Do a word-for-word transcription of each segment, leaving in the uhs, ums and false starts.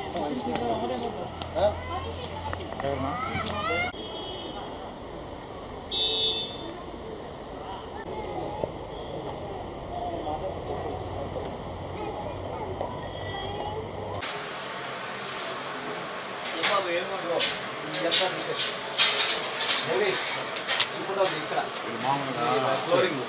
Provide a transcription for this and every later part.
Flooring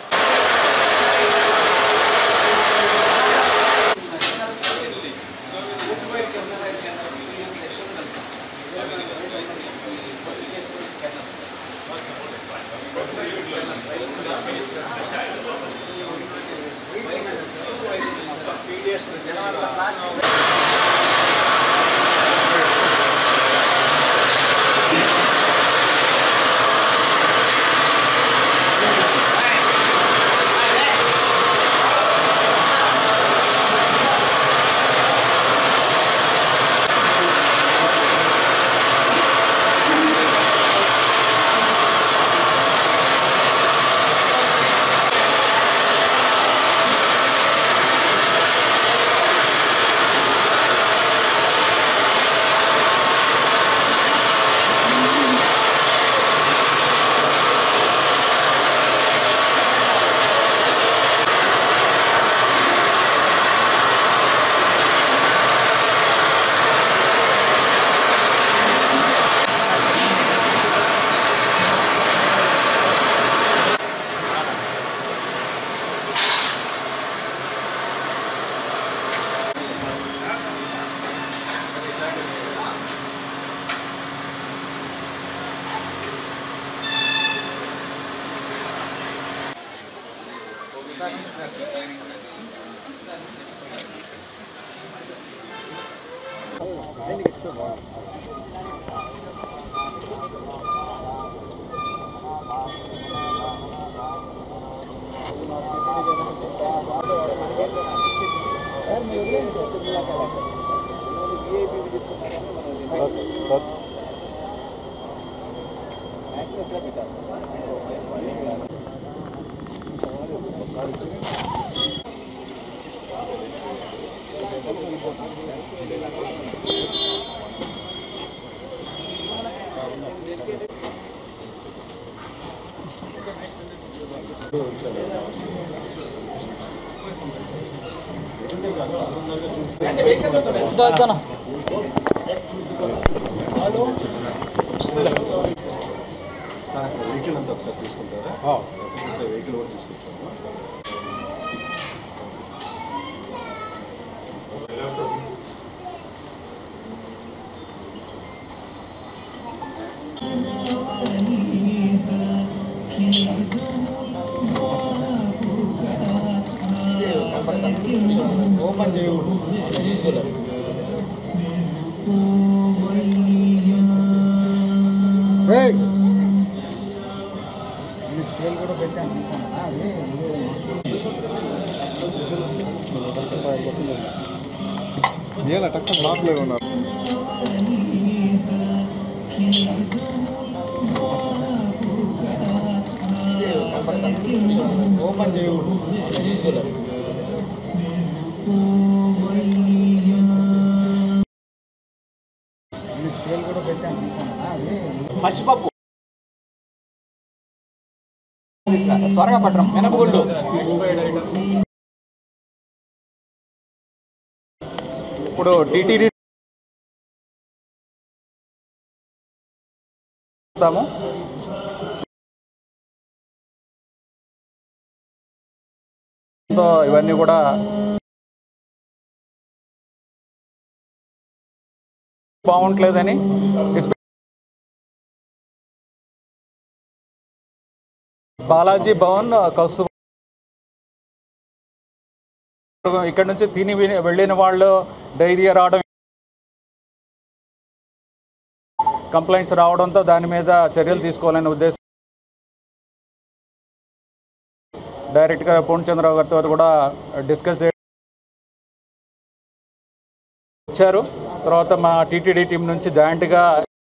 sir అక్కడ vehicle అంతా ఒకసారి తీసుకుంటారా? వెహికల్ కూడా తీసుకొచ్చాము. ఓపెన్ చేయు స్కేల్ కూడా పెట్టాను ఏం టక్స్ లాప్లో ఉన్నారు. ఓపెన్ చేయు స్కేల్ కూడా పెట్టాను పచ్చిపప్పు త్వరగా పట్టడం మినపగుళ్ళు ఇప్పుడు టీటీడీ ఇస్తాము. ఇవన్నీ కూడా బాగుంటలేదని బాలాజీ భవన్ కౌస్తు ఇక్కడ నుంచి తిని వెళ్ళిన వాళ్ళు డైరియా రావడం, కంప్లైంట్స్ రావడంతో దాని మీద చర్యలు తీసుకోవాలనే ఉద్దేశం డైరెక్ట్గా పూర్ణచంద్రరావు గారితో కూడా డిస్కస్ వచ్చారు. తర్వాత మా టీటీడీ టీం నుంచి జాయింట్గా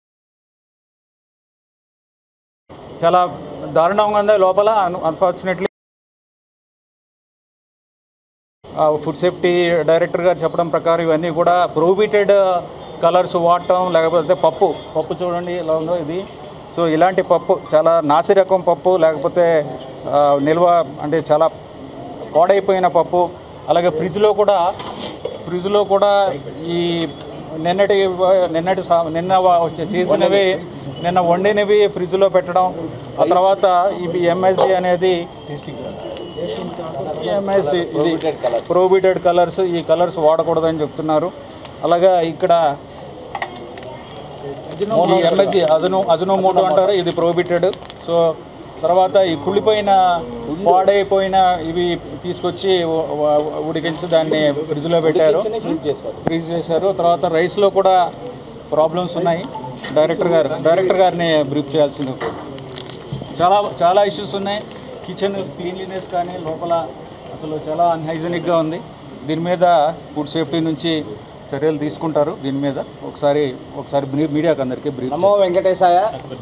చాలా దారుణంగా ఉంది లోపల. అన్ఫార్చునేట్లీ ఫుడ్ సేఫ్టీ డైరెక్టర్ గారు చెప్పడం ప్రకారం ఇవన్నీ కూడా ప్రొహిబిటెడ్ కలర్స్ వాడటం, లేకపోతే పప్పు పప్పు చూడండి ఎలా ఉందో ఇది. సో ఇలాంటి పప్పు చాలా నాసి రకం పప్పు, లేకపోతే నిల్వ అంటే చాలా పాడైపోయిన పప్పు, అలాగే ఫ్రిడ్జ్లో కూడా ఫ్రిడ్జ్లో కూడా ఈ నిన్నటి నిన్నటి నిన్న చేసినవి నిన్న వండినవి ఫ్రిడ్జ్లో పెట్టడం. ఆ తర్వాత ఇవి ఎంఎస్జి అనేది ఎంఎస్జి ఇది ప్రొహిబిటెడ్ కలర్స్, ఈ కలర్స్ వాడకూడదని చెప్తున్నారు. అలాగా ఇక్కడ ఈ ఎంఎస్జి అజను అజనోమోటో అంటారు, ఇది ప్రొహిబిటెడ్. సో తర్వాత ఈ కుళ్ళిపోయిన పాడైపోయిన ఇవి తీసుకొచ్చి ఉడికించి దాన్ని ఫ్రిడ్జ్లో పెట్టారు, ఫ్రీజ్ చేశారు. తర్వాత రైస్లో కూడా ప్రాబ్లమ్స్ ఉన్నాయి. డైరెక్టర్ గారు డైరెక్టర్ గారిని బ్రీఫ్ చేయాల్సింది. చాలా చాలా ఇష్యూస్ ఉన్నాయి. కిచెన్ క్లీన్లీనెస్ కానీ లోపల అసలు చాలా అన్హైజీనిక్గా ఉంది. దీని మీద ఫుడ్ సేఫ్టీ నుంచి చర్యలు తీసుకుంటారు. దీని మీద ఒకసారి ఒకసారి మీడియాకి అందరికీ బ్రీఫ్. నమో వెంకటేశాయ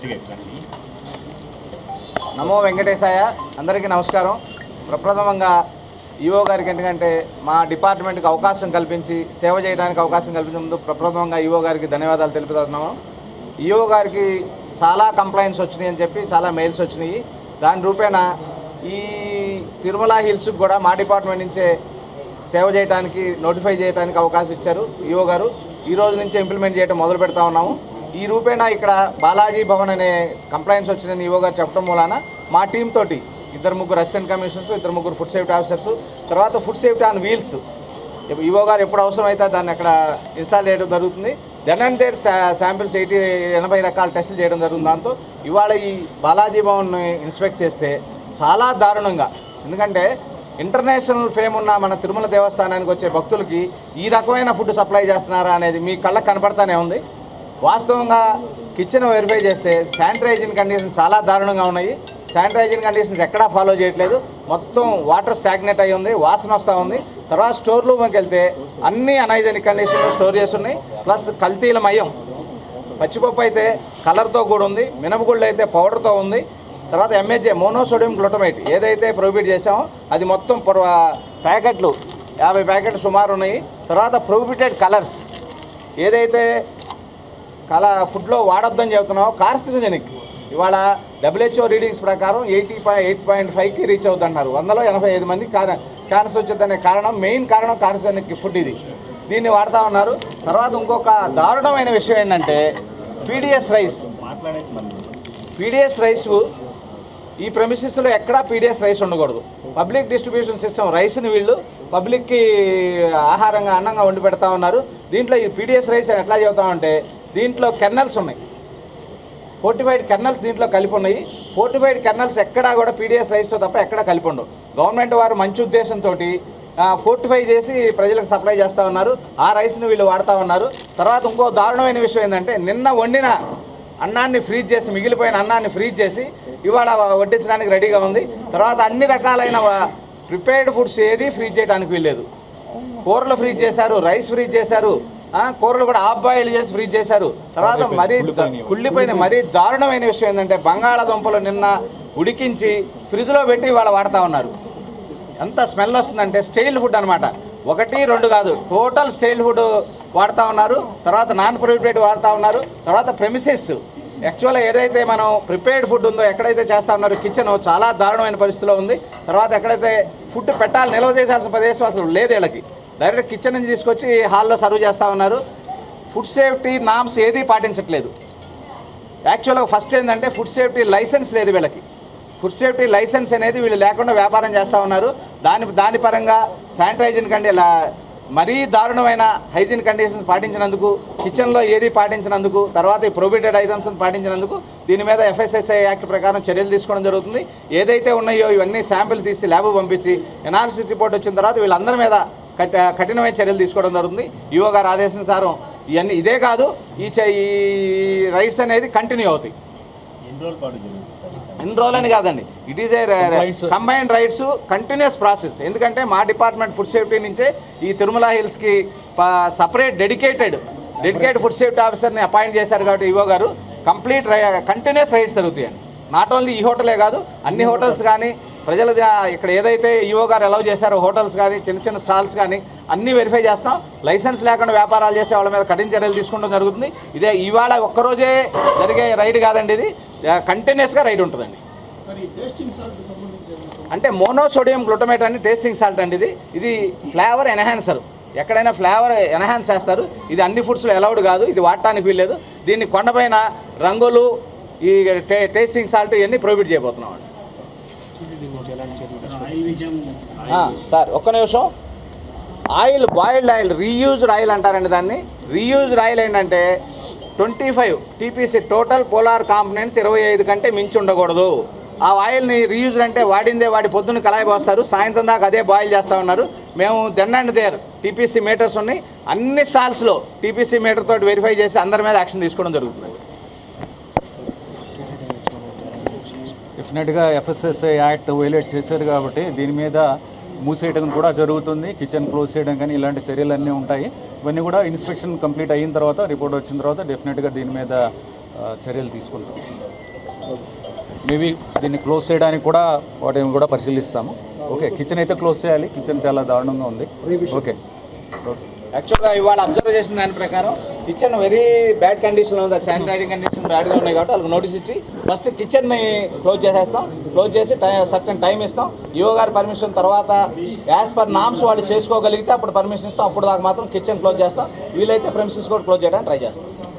నమో వెంకటేశాయ అందరికీ నమస్కారం. ప్రప్రథమంగా ఈఓ గారికి ఎందుకంటే మా డిపార్ట్మెంట్కి అవకాశం కల్పించి సేవ చేయడానికి అవకాశం కల్పించినందుకు ప్రప్రథమంగా ఈఓ గారికి ధన్యవాదాలు తెలుపుతున్నాము. ఈఓ గారికి చాలా కంప్లైంట్స్ వచ్చినాయి అని చెప్పి చాలా మెయిల్స్ వచ్చినాయి. దాని రూపేణ ఈ తిరుమల హిల్స్కి కూడా మా డిపార్ట్మెంట్ నుంచే సేవ చేయడానికి నోటిఫై చేయడానికి అవకాశం ఇచ్చారు ఈఓ గారు. ఈ రోజు నుంచే ఇంప్లిమెంట్ చేయడం మొదలు పెడతా ఉన్నాము. ఈ రూపేణ ఇక్కడ బాలాజీ భవన్ అనే కంప్లైంట్స్ వచ్చినాయని ఈఓ గారు చెప్పడం మూలాన మా టీం తోటి ఇద్దరు ముగ్గురు అసిస్టెంట్ కమిషనర్స్, ఇద్దరు ముగ్గురు ఫుడ్ సేఫ్టీ ఆఫీసర్స్, తర్వాత food safety on wheels EO గారు ఎప్పుడు అవసరం అయితే దాన్ని అక్కడ ఇన్స్టాల్ చేయడం జరుగుతుంది. Then and there samples eighty ఎనభై రకాల టెస్టులు చేయడం జరుగుతుంది. దాంతో ఇవాళ ఈ బాలాజీ భవన్ని ఇన్స్పెక్ట్ చేస్తే చాలా దారుణంగా, ఎందుకంటే ఇంటర్నేషనల్ ఫేమ్ ఉన్న మన తిరుమల దేవస్థానానికి వచ్చే భక్తులకి ఈ రకమైన ఫుడ్ సప్లై చేస్తున్నారా అనేది మీ కళ్ళకు కనపడతానే ఉంది. వాస్తవంగా కిచెన్ వెరిఫై చేస్తే శానిటైజింగ్ కండిషన్స్ చాలా దారుణంగా ఉన్నాయి. శానిటైజింగ్ కండిషన్స్ ఎక్కడా ఫాలో చేయట్లేదు. మొత్తం వాటర్ స్టాగ్నేట్ అయి ఉంది, వాసన వస్తూ ఉంది. తర్వాత స్టోర్ రూమ్కి వెళ్తే అన్ని అనైజెనిక్ కండిషన్లో స్టోర్ చేసి ఉన్నాయి. ప్లస్ కల్తీల మయం, పచ్చిపప్పు అయితే కలర్తో కూడా ఉంది, మినపగుళ్ళు అయితే పౌడర్తో ఉంది. తర్వాత ఎంహెచ్ఏ మోనోసోడియం గ్లూటమేట్ ఏదైతే ప్రొహిబిట్ చేసామో అది మొత్తం ప్యాకెట్లు యాభై ప్యాకెట్లు సుమారు ఉన్నాయి. తర్వాత ప్రొహిబిటెడ్ కలర్స్ ఏదైతే కల ఫుడ్లో వాడొద్దని చెబుతున్నామో కార్సినోజెనిక్ ఇవాళ డబ్ల్యూహెచ్ఓ రీడింగ్స్ ప్రకారం ఎయిటీ పాయింట్ ఎయిట్ పాయింట్ ఫైవ్కి రీచ్ అవుతున్నారు. వందలో ఎనభై ఐదు మంది క్యాన్సర్ వచ్చేదనే కారణం, మెయిన్ కారణం కార్సినోజెనిక్ ఫుడ్ ఇది. దీన్ని వాడుతూ ఉన్నారు. తర్వాత ఇంకొక దారుణమైన విషయం ఏంటంటే పీడిఎస్ రైస్ పీడిఎస్ రైస్ ఈ ప్రెమిసెస్లో ఎక్కడా పీడిఎస్ రైస్ ఉండకూడదు. పబ్లిక్ డిస్ట్రిబ్యూషన్ సిస్టమ్ రైస్ని వీళ్ళు పబ్లిక్కి ఆహారంగా అన్నంగా వండి పెడతా ఉన్నారు. దీంట్లో ఈ పీడిఎస్ రైస్ అని ఎట్లా చెబుతామంటే దీంట్లో కెర్నల్స్ ఉన్నాయి, ఫోర్టిఫైడ్ కెర్నల్స్ దీంట్లో కలిపి ఉన్నాయి. ఫోర్టిఫైడ్ కెర్నల్స్ ఎక్కడా కూడా పీడిఎస్ రైస్తో తప్ప ఎక్కడా కలిపి ఉండవు. గవర్నమెంట్ వారు మంచి ఉద్దేశంతో ఫోర్టిఫై చేసి ప్రజలకు సప్లై చేస్తూ ఉన్నారు. ఆ రైస్ని వీళ్ళు వాడుతూ ఉన్నారు. తర్వాత ఇంకో దారుణమైన విషయం ఏంటంటే నిన్న వండిన అన్నాన్ని ఫ్రీజ్ చేసి, మిగిలిపోయిన అన్నాన్ని ఫ్రీజ్ చేసి ఇవాళ వడ్డించడానికి రెడీగా ఉంది. తర్వాత అన్ని రకాలైన ప్రిపేర్డ్ ఫుడ్స్ ఏది ఫ్రీజ్ చేయడానికి వీల్లేదు. కూరలు ఫ్రీజ్ చేశారు, రైస్ ఫ్రీజ్ చేశారు, కూరలు కూడా హాఫ్ బాయిల్ చేసి ఫ్రీజ్ చేశారు. తర్వాత మరీ కుళ్ళిపోయిన మరీ దారుణమైన విషయం ఏంటంటే బంగాళాదుంపలు నిన్న ఉడికించి ఫ్రిడ్జ్లో పెట్టి ఇవాళ వాడుతూ ఉన్నారు. ఎంత స్మెల్ వస్తుందంటే స్టైల్ ఫుడ్ అనమాట. ఒకటి రెండు కాదు, టోటల్ స్టైల్ ఫుడ్ వాడుతూ ఉన్నారు. తర్వాత నాన్ ప్రొహిబిటెడ్ వాడుతూ ఉన్నారు. తర్వాత ప్రెమిసెస్ యాక్చువల్గా ఏదైతే మనం ప్రిపేర్డ్ ఫుడ్ ఉందో ఎక్కడైతే చేస్తూ ఉన్నారో కిచెన్ చాలా దారుణమైన పరిస్థితిలో ఉంది. తర్వాత ఎక్కడైతే ఫుడ్ పెట్టాలి నిల్వ చేయాల్సిన ప్రదేశం అసలు లేదు వీళ్ళకి. డైరెక్ట్ కిచెన్ నుంచి తీసుకొచ్చి హాల్లో సర్వ్ చేస్తూ ఉన్నారు. ఫుడ్ సేఫ్టీ నామ్స్ ఏదీ పాటించట్లేదు. యాక్చువల్గా ఫస్ట్ ఏంటంటే ఫుడ్ సేఫ్టీ లైసెన్స్ లేదు వీళ్ళకి. ఫుడ్ సేఫ్టీ లైసెన్స్ అనేది వీళ్ళు లేకుండా వ్యాపారం చేస్తూ ఉన్నారు. దాని దాని పరంగా శానిటైజింగ్ కంటే మరీ దారుణమైన హైజీన్ కండిషన్స్ పాటించినందుకు, కిచెన్లో ఏది పాటించినందుకు, తర్వాత ఈ ప్రొహిబిటెడ్ ఐటమ్స్ పాటించినందుకు దీని మీద ఎఫ్ఎస్ఎస్ఐ యాక్ట్ ప్రకారం చర్యలు తీసుకోవడం జరుగుతుంది. ఏదైతే ఉన్నాయో ఇవన్నీ శాంపిల్ తీసి ల్యాబ్ పంపించి ఎనాలిసిస్ రిపోర్ట్ వచ్చిన తర్వాత వీళ్ళందరి మీద కఠినమైన చర్యలు తీసుకోవడం జరుగుతుంది. ఈఓ గారు ఆదేశానుసారం ఇవన్నీ ఇదే కాదు, ఈ ఈ రైట్స్ అనేది కంటిన్యూ అవుతాయి. ఇన్ని రోజులు అని కాదండి, it is a combined raids continuous process. ఎందుకంటే మా డిపార్ట్మెంట్ ఫుడ్ సేఫ్టీ నుంచే ఈ తిరుమల హిల్స్కి separate dedicated dedicated food safety ఆఫీసర్ని అపాయింట్ చేశారు కాబట్టి ఈఓ గారు కంప్లీట్ కంటిన్యూస్ రైట్స్ జరుగుతాయండి. నాట్ ఓన్లీ ఈ హోటలే కాదు, అన్ని హోటల్స్ కానీ ప్రజల ఇక్కడ ఏదైతే ఈవో గారు అలౌ చేశారో హోటల్స్ కానీ చిన్న చిన్న స్టాల్స్ కానీ అన్నీ వెరిఫై చేస్తాం. లైసెన్స్ లేకుండా వ్యాపారాలు చేసే వాళ్ళ మీద కఠిన చర్యలు తీసుకోవడం జరుగుతుంది. ఇదే ఇవాళ ఒక్కరోజే జరిగే రైడ్ కాదండి, ఇది కంటిన్యూస్గా రైడ్ ఉంటుందండి. అంటే మోనోసోడియం గ్లూటమేట్ అని టేస్టింగ్ సాల్ట్ అండి. ఇది ఇది ఫ్లేవర్ ఎన్హాన్సర్. ఎక్కడైనా ఫ్లేవర్ ఎన్హాన్స్ చేస్తారు. ఇది అన్ని ఫుడ్స్లో అలౌడ్ కాదు, ఇది వాడటానికి వీల్లేదు. దీన్ని కొండపైన రంగులు ఈ టే టేస్టింగ్ సాల్ట్ ఇవన్నీ ప్రొహిబిట్ చేయబోతున్నాం అండి. సార్ ఒక్క నిమిషం. Oil boiled oil reused oil అంటారండి దాన్ని. రీయూజ్డ్ ఆయిల్ ఏంటంటే twenty five TPC total polar components ఇరవై ఐదు కంటే మించి ఉండకూడదు. ఆ ఆయిల్ని రీయూజ్డ్ అంటే వాడిందే వాడి పొద్దున్న కళాయి పోస్తారు, సాయంత్రం దాకా అదే బాయిల్ చేస్తూ ఉన్నారు. మేము then and there TPC meters ఉన్నాయి, అన్ని స్టాల్స్లో టీపీసీ మీటర్ తోటి వెరిఫై చేసి అందరి మీద యాక్షన్ తీసుకోవడం జరుగుతుంది. డెఫినెట్గా ఎఫ్ఎస్ఎస్ఐ యాక్ట్ వైలేట్ చేశారు కాబట్టి దీని మీద మూసేయడం కూడా జరుగుతుంది. కిచెన్ క్లోజ్ చేయడం కానీ ఇలాంటి చర్యలన్నీ ఉంటాయి. ఇవన్నీ కూడా ఇన్స్పెక్షన్ కంప్లీట్ అయిన తర్వాత రిపోర్ట్ వచ్చిన తర్వాత డెఫినెట్గా దీని మీద చర్యలు తీసుకుంటాం. మేబీ దీన్ని క్లోజ్ చేయడానికి కూడా వాటిని కూడా పరిశీలిస్తాము. ఓకే, కిచెన్ అయితే క్లోజ్ చేయాలి. కిచెన్ చాలా దారుణంగా ఉంది. ఓకే ఓకే యాక్చువల్గా ఇవాళ అబ్జర్వ్ చేసిన దాని ప్రకారం కిచెన్ వెరీ బ్యాడ్ కండిషన్లో ఉంది. శానిటరీ కండిషన్ బ్యాడ్గా ఉన్నాయి కాబట్టి వాళ్ళకి నోటీస్ ఇచ్చి ఫస్ట్ కిచెన్ని క్లోజ్ చేసేస్తాం. క్లోజ్ చేసి టై సర్టన్ టైం ఇస్తాం. ఈవో గారి పర్మిషన్ తర్వాత యాజ్ పర్ నామ్స్ వాళ్ళు చేసుకోగలిగితే అప్పుడు పర్మిషన్ ఇస్తాం. అప్పుడు దాకా మాత్రం కిచెన్ క్లోజ్ చేస్తాం. వీలైతే ప్రెమిసెస్ కూడా క్లోజ్ చేయడానికి ట్రై చేస్తాం.